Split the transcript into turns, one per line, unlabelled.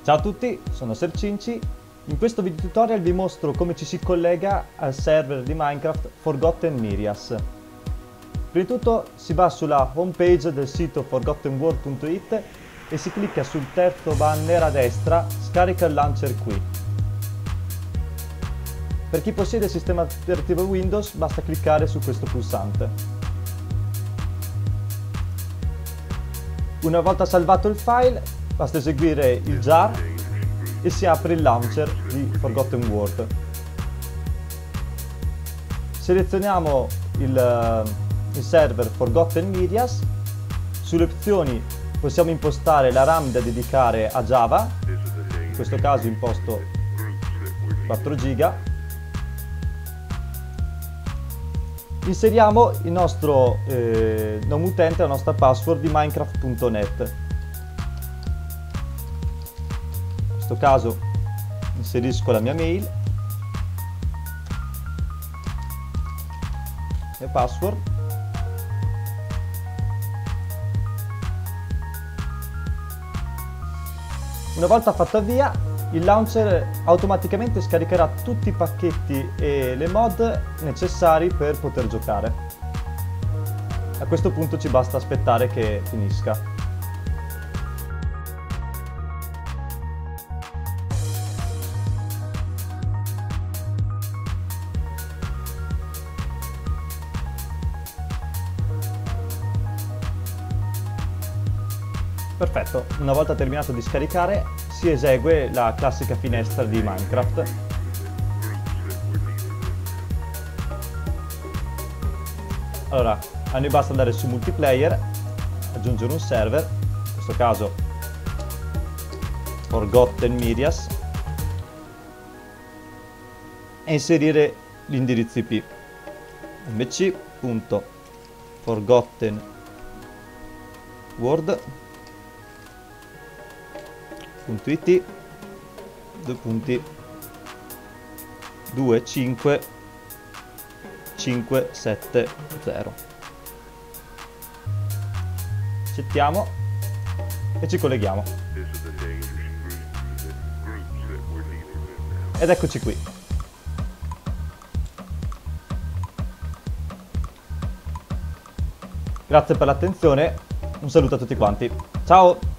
Ciao a tutti, sono Sercinci. In questo video tutorial vi mostro come ci si collega al server di Minecraft Forgotten Myrias. Prima di tutto si va sulla home page del sito forgottenworld.it e si clicca sul terzo banner a destra, scarica il launcher qui. Per chi possiede il sistema operativo Windows basta cliccare su questo pulsante. Una volta salvato il file basta eseguire il jar e si apre il launcher di Forgotten World. Selezioniamo il server Forgotten Myrias. Sulle opzioni possiamo impostare la RAM da dedicare a Java, in questo caso imposto 4 GB. Inseriamo il nostro nome utente, la nostra password di minecraft.net. In questo caso inserisco la mia mail e password. Una volta fatto avvia, il launcher automaticamente scaricherà tutti i pacchetti e le mod necessari per poter giocare. A questo punto ci basta aspettare che finisca. Perfetto, una volta terminato di scaricare si esegue la classica finestra di Minecraft. Allora, a noi basta andare su multiplayer, aggiungere un server, in questo caso Forgotten Myrias, e inserire l'indirizzo IP mc.forgottenworld.it 2.25570. Accettiamo e ci colleghiamo. Ed eccoci qui. Grazie per l'attenzione, un saluto a tutti quanti. Ciao!